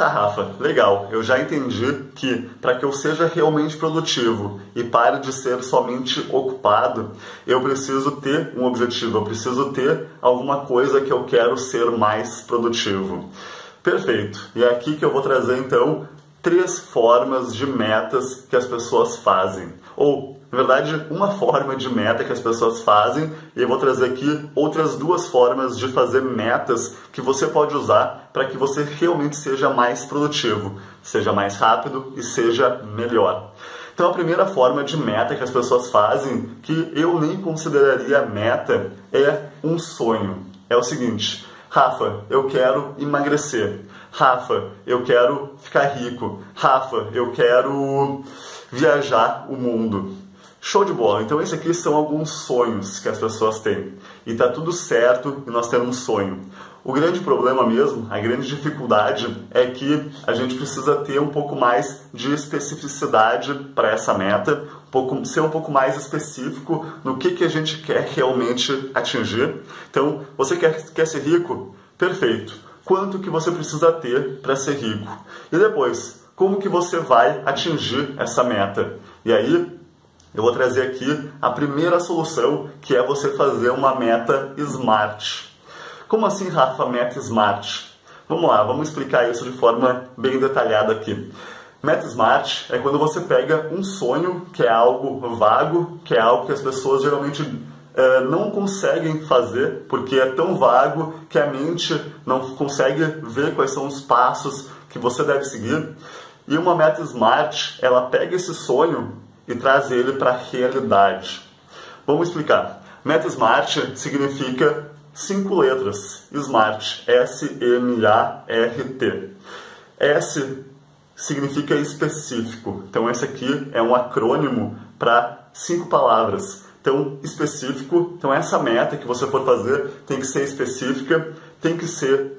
Tá, Rafa, legal. Eu já entendi que para que eu seja realmente produtivo e pare de ser somente ocupado, eu preciso ter um objetivo, eu preciso ter alguma coisa que eu quero ser mais produtivo. Perfeito. E é aqui que eu vou trazer então 3 formas de metas que as pessoas fazem. Ou, na verdade, uma forma de meta que as pessoas fazem, e eu vou trazer aqui outras 2 formas de fazer metas que você pode usar para que você realmente seja mais produtivo, seja mais rápido e seja melhor. Então a primeira forma de meta que as pessoas fazem, que eu nem consideraria meta, é um sonho. É o seguinte: Rafa, eu quero emagrecer. Rafa, eu quero ficar rico. Rafa, eu quero viajar o mundo. Show de bola! Então esses aqui são alguns sonhos que as pessoas têm. E tá tudo certo e nós temos um sonho. O grande problema mesmo, a grande dificuldade é que a gente precisa ter um pouco mais de especificidade para essa meta, ser um pouco mais específico no que a gente quer realmente atingir. Então, você quer ser rico? Perfeito. Quanto que você precisa ter para ser rico? E depois, como que você vai atingir essa meta? E aí, eu vou trazer aqui a primeira solução, que é você fazer uma meta SMART. Como assim, Rafa, meta SMART? Vamos lá, vamos explicar isso de forma bem detalhada aqui. Meta SMART é quando você pega um sonho, que é algo vago, que é algo que as pessoas geralmente não conseguem fazer, porque é tão vago que a mente não consegue ver quais são os passos que você deve seguir. E uma meta SMART, ela pega esse sonho e traz ele para a realidade. Vamos explicar. Meta SMART significa 5 letras. SMART. S-M-A-R-T. S significa específico. Então esse aqui é um acrônimo para 5 palavras. Então, específico. Então essa meta que você for fazer tem que ser específica, tem que ser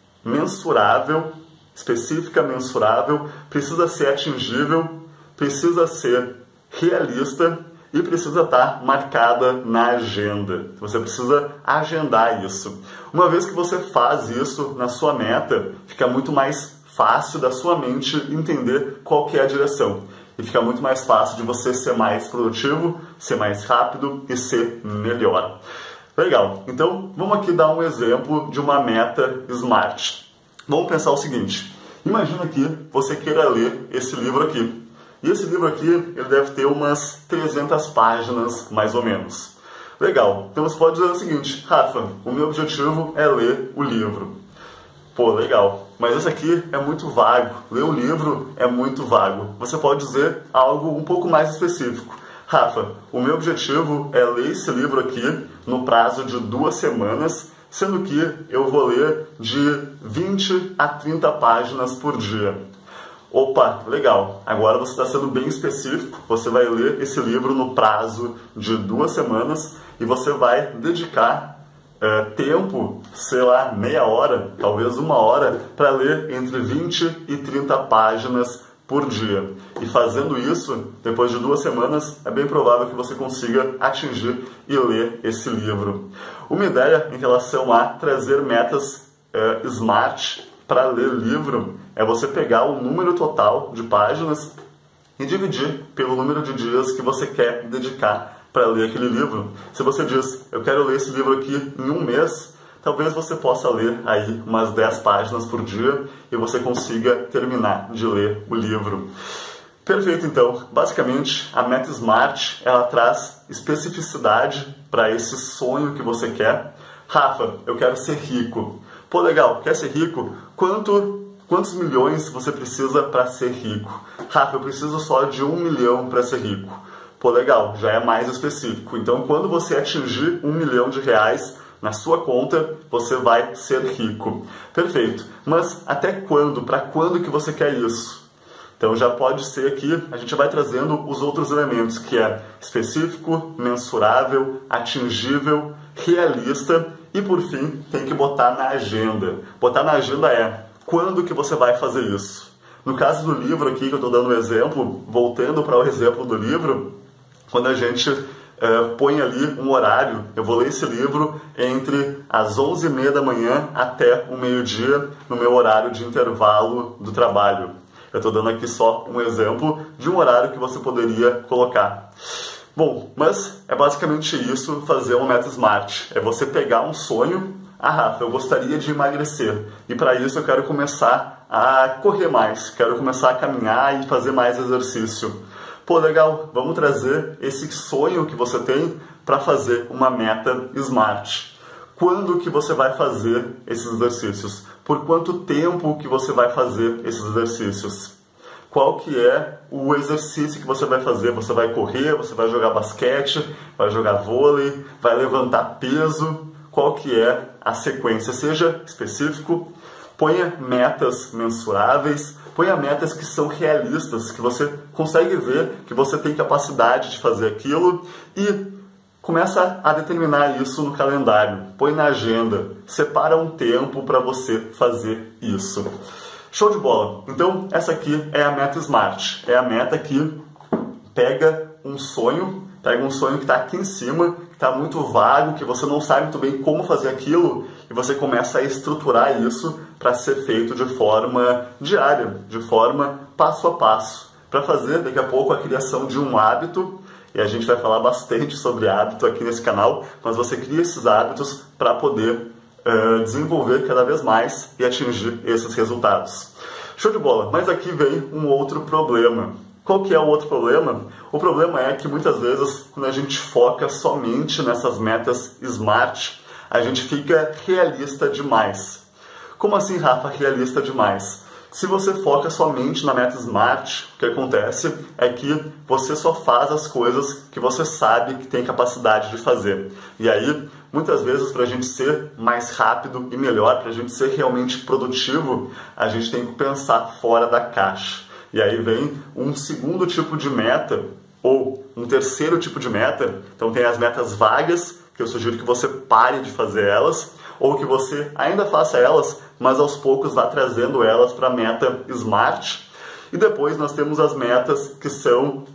mensurável, específica, mensurável, precisa ser atingível, precisa ser realista e precisa estar marcada na agenda. Você precisa agendar isso. Uma vez que você faz isso na sua meta, fica muito mais fácil da sua mente entender qual que é a direção. E fica muito mais fácil de você ser mais produtivo, ser mais rápido e ser melhor. Legal. Então, vamos aqui dar um exemplo de uma meta SMART. Vamos pensar o seguinte. Imagina que você queira ler esse livro aqui. E esse livro aqui, ele deve ter umas 300 páginas, mais ou menos. Legal. Então você pode dizer o seguinte: Rafa, o meu objetivo é ler o livro. Pô, legal. Mas esse aqui é muito vago. Ler o livro é muito vago. Você pode dizer algo um pouco mais específico. Rafa, o meu objetivo é ler esse livro aqui no prazo de 2 semanas, sendo que eu vou ler de 20 a 30 páginas por dia. Opa, legal. Agora você está sendo bem específico. Você vai ler esse livro no prazo de 2 semanas e você vai dedicar tempo, sei lá, meia hora, talvez 1 hora, para ler entre 20 e 30 páginas por dia. E fazendo isso, depois de 2 semanas, é bem provável que você consiga atingir e ler esse livro. Uma ideia em relação a trazer metas SMART para ler livro é você pegar o número total de páginas e dividir pelo número de dias que você quer dedicar para ler aquele livro. Se você diz, eu quero ler esse livro aqui em 1 mês, talvez você possa ler aí umas 10 páginas por dia e você consiga terminar de ler o livro. Perfeito, então. Basicamente, a meta SMART, ela traz especificidade para esse sonho que você quer. Rafa, eu quero ser rico. Pô, legal, quer ser rico? Quantos milhões você precisa para ser rico? Rafa, eu preciso só de 1 milhão para ser rico. Pô, legal, já é mais específico. Então, quando você atingir R$1 milhão na sua conta, você vai ser rico. Perfeito. Mas até quando? Para quando que você quer isso? Então, já pode ser aqui, a gente vai trazendo os outros elementos, que é específico, mensurável, atingível, realista e, por fim, tem que botar na agenda. Botar na agenda é quando que você vai fazer isso. No caso do livro aqui, que eu estou dando um exemplo, voltando para o exemplo do livro, quando a gente põe ali um horário. Eu vou ler esse livro entre as 11h30 da manhã até o meio-dia, no meu horário de intervalo do trabalho. Eu estou dando aqui só um exemplo de um horário que você poderia colocar. Bom, mas é basicamente isso, fazer uma meta SMART. É você pegar um sonho. Ah, Rafa, eu gostaria de emagrecer. E para isso eu quero começar a correr mais. Quero começar a caminhar e fazer mais exercício. Pô, legal, vamos trazer esse sonho que você tem para fazer uma meta SMART. Quando que você vai fazer esses exercícios? Por quanto tempo que você vai fazer esses exercícios? Qual que é o exercício que você vai fazer? Você vai correr, você vai jogar basquete, vai jogar vôlei, vai levantar peso? Qual que é a sequência? Seja específico, ponha metas mensuráveis, ponha metas que são realistas, que você consegue ver que você tem capacidade de fazer aquilo e começa a determinar isso no calendário. Põe na agenda, separa um tempo para você fazer isso. Show de bola! Então, essa aqui é a meta SMART. É a meta que pega um sonho que está aqui em cima, que está muito vago, que você não sabe muito bem como fazer aquilo, e você começa a estruturar isso para ser feito de forma diária, de forma passo a passo, para fazer daqui a pouco a criação de um hábito. E a gente vai falar bastante sobre hábito aqui nesse canal, mas você cria esses hábitos para poder desenvolver cada vez mais e atingir esses resultados. Show de bola! Mas aqui vem um outro problema. Qual que é o outro problema? O problema é que muitas vezes, quando a gente foca somente nessas metas SMART, a gente fica realista demais. Como assim, Rafa, realista demais? Se você foca somente na meta SMART, o que acontece é que você só faz as coisas que você sabe que tem capacidade de fazer. E aí, muitas vezes, para a gente ser mais rápido e melhor, para a gente ser realmente produtivo, a gente tem que pensar fora da caixa. E aí vem um segundo tipo de meta, ou um terceiro tipo de meta. Então tem as metas vagas, que eu sugiro que você pare de fazer elas, ou que você ainda faça elas, mas aos poucos vá trazendo elas para a meta SMART. E depois nós temos as metas que são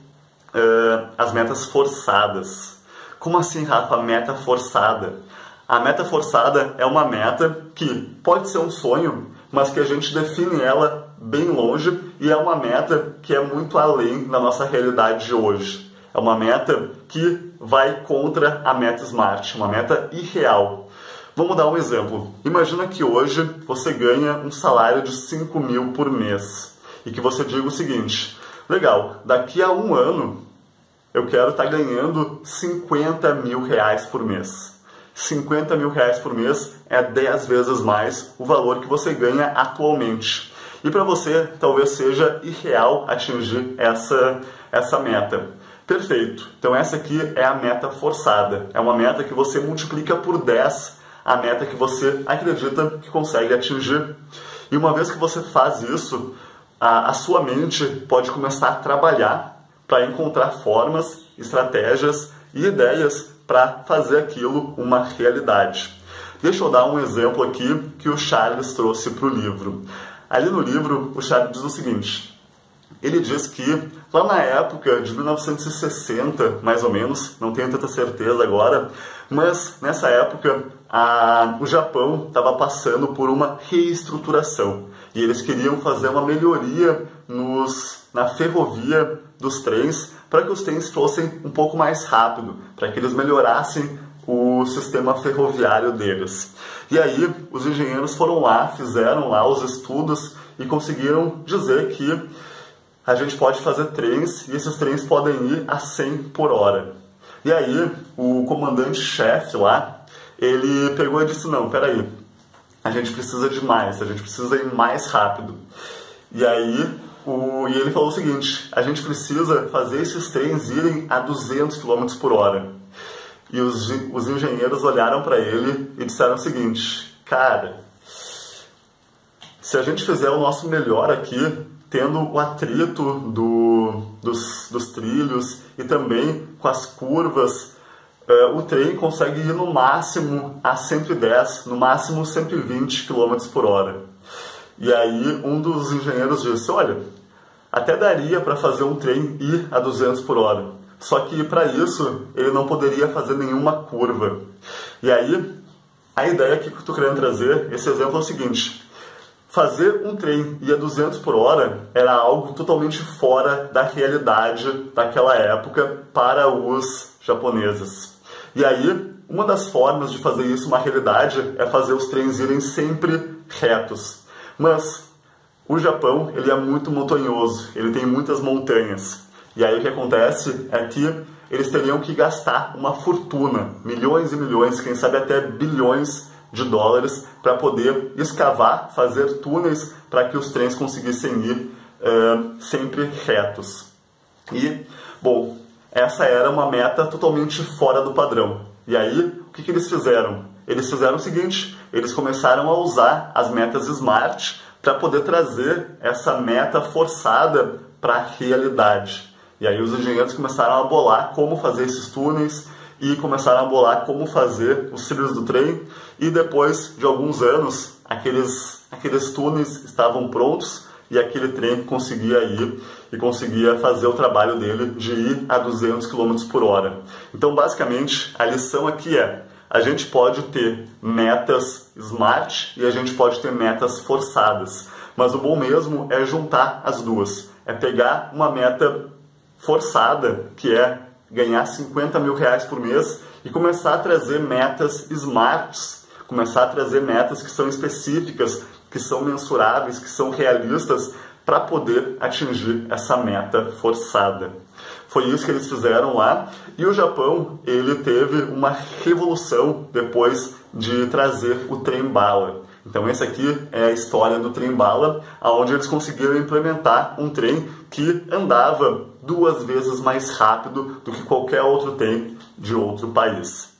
as metas forçadas. Como assim, Rafa, meta forçada? A meta forçada é uma meta que pode ser um sonho, mas que a gente define ela bem longe e é uma meta que é muito além da nossa realidade de hoje. É uma meta que vai contra a meta SMART, uma meta irreal. Vamos dar um exemplo. Imagina que hoje você ganha um salário de 5 mil por mês e que você diga o seguinte: legal, daqui a um ano eu quero estar ganhando 50 mil reais por mês. 50 mil reais por mês é 10 vezes mais o valor que você ganha atualmente. E para você talvez seja irreal atingir essa meta. Perfeito. Então essa aqui é a meta forçada. É uma meta que você multiplica por 10 a meta que você acredita que consegue atingir. E uma vez que você faz isso, a sua mente pode começar a trabalhar para encontrar formas, estratégias e ideias para fazer aquilo uma realidade. Deixa eu dar um exemplo aqui que o Charles trouxe para o livro. Ali no livro, o Charles diz o seguinte: ele diz que lá na época de 1960, mais ou menos, não tenho tanta certeza agora, mas nessa época o Japão estava passando por uma reestruturação e eles queriam fazer uma melhoria na ferrovia dos trens para que os trens fossem um pouco mais rápido, para que eles melhorassem o sistema ferroviário deles. E aí os engenheiros foram lá, fizeram lá os estudos e conseguiram dizer que a gente pode fazer trens e esses trens podem ir a 100 por hora. E aí o comandante-chefe lá, ele pegou e disse: não, peraí, a gente precisa de mais, a gente precisa ir mais rápido. E aí ele falou o seguinte: a gente precisa fazer esses trens irem a 200 km por hora. E os engenheiros olharam para ele e disseram o seguinte: cara, se a gente fizer o nosso melhor aqui, tendo o atrito dos trilhos e também com as curvas, o trem consegue ir no máximo a 110, no máximo 120 km por hora. E aí um dos engenheiros disse: olha, até daria para fazer um trem ir a 200 por hora, só que para isso ele não poderia fazer nenhuma curva. E aí, a ideia que eu estou querendo trazer, esse exemplo é o seguinte: fazer um trem ir a 200 por hora era algo totalmente fora da realidade daquela época para os japoneses. E aí, uma das formas de fazer isso uma realidade é fazer os trens irem sempre retos. Mas o Japão, ele é muito montanhoso, ele tem muitas montanhas. E aí o que acontece é que eles teriam que gastar uma fortuna, milhões e milhões, quem sabe até bilhões de dólares, para poder escavar, fazer túneis para que os trens conseguissem ir sempre retos. E, bom, essa era uma meta totalmente fora do padrão. E aí, o que eles fizeram? Eles fizeram o seguinte: eles começaram a usar as metas SMART para poder trazer essa meta forçada para a realidade. E aí os engenheiros começaram a bolar como fazer esses túneis e começaram a bolar como fazer os trilhos do trem. E depois de alguns anos, aqueles túneis estavam prontos e aquele trem conseguia ir e conseguia fazer o trabalho dele de ir a 200 km por hora. Então, basicamente, a lição aqui é: a gente pode ter metas SMART e a gente pode ter metas forçadas. Mas o bom mesmo é juntar as duas. É pegar uma meta forçada, que é ganhar 50 mil reais por mês, e começar a trazer metas SMARTs, começar a trazer metas que são específicas, que são mensuráveis, que são realistas, para poder atingir essa meta forçada. Foi isso que eles fizeram lá, e o Japão, ele teve uma revolução depois de trazer o trem-bala. Então essa aqui é a história do trem-bala, onde eles conseguiram implementar um trem que andava 2 vezes mais rápido do que qualquer outro trem de outro país.